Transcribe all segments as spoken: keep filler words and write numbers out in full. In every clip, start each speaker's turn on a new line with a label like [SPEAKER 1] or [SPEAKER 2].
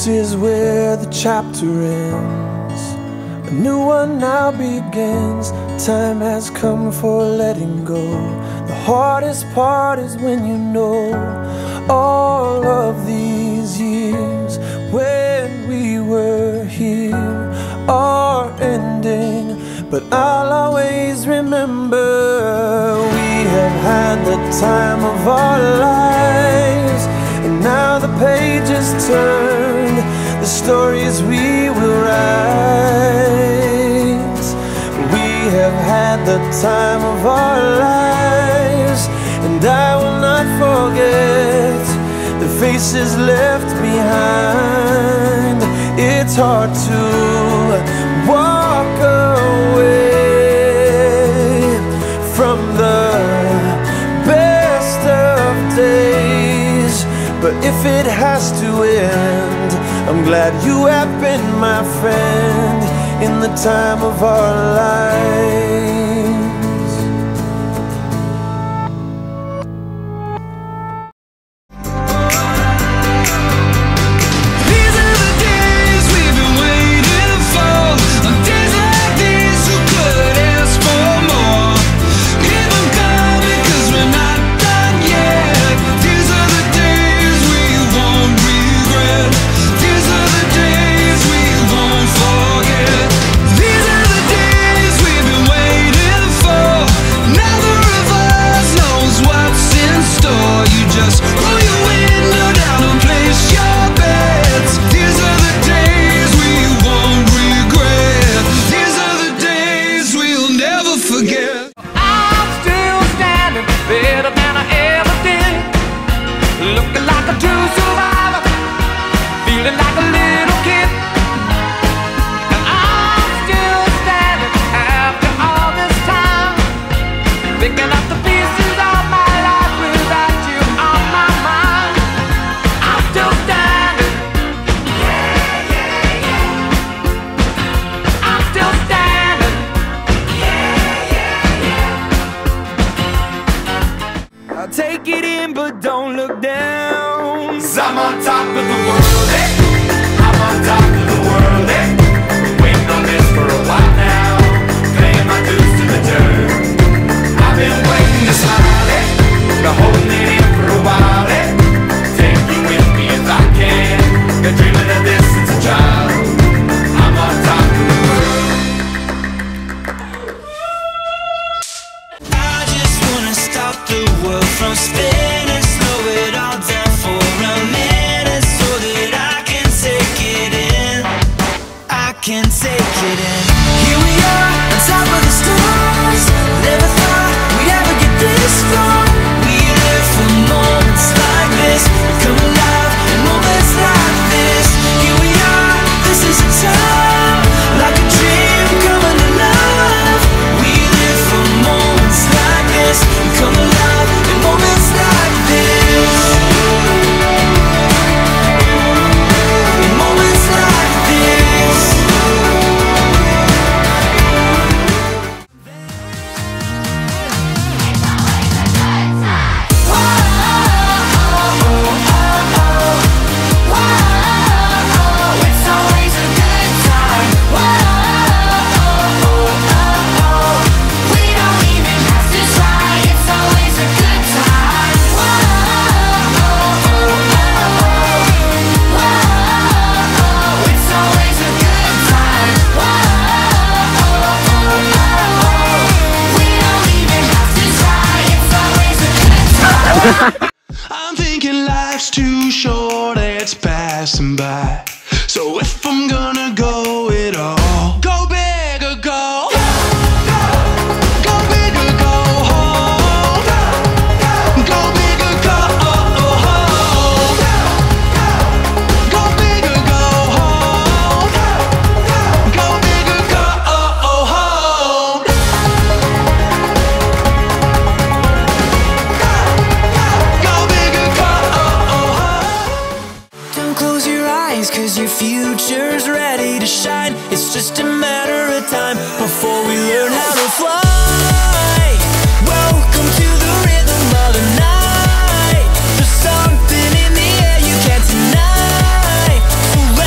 [SPEAKER 1] This is where the chapter ends. A new one now begins. Time has come for letting go. The hardest part is when you know all of these years when we were here are ending. But I'll always remember we have had the time of our lives, and now the page is turned, the stories we will write. We have had the time of our lives, and I will not forget the faces left behind. It's hard to walk away from the best of days, but if it has to end, I'm glad you have been my friend in the time of our lives.
[SPEAKER 2] Take it in, but don't look down. 'Cause I'm on top of the world, eh? I'm on top of the world, eh? Been waiting on this for a while now, paying my dues to the dirt. I've been waiting to smile, eh? Been holding it in for a while, eh? Take you with me if I can. Been dreaming of this since a child. I'm on top of the world.
[SPEAKER 3] I just wanna stop the world from spinning, slow it all down for a minute, so that I can take it in. I can take it in. Here we are, on top of the stars. Never thought we'd ever get this far. We live for moments like this, come alive in moments like this. Here we are, this is a time, like a dream coming alive. We live for moments like this, come alive in moments like this. In moments like this.
[SPEAKER 4] I'm thinking life's too short, it's passing by. So if I'm gonna go it all, go big or go, go big or go home, go big or go home, go big or go home, go big or go home.
[SPEAKER 3] Don't close your eyes, 'cause your future's ready to shine. It's just a matter of time before we learn how to fly. Welcome to the rhythm of the night. There's something in the air you can't deny. So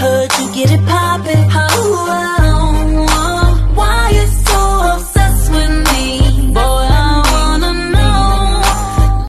[SPEAKER 5] heard you get it poppin'.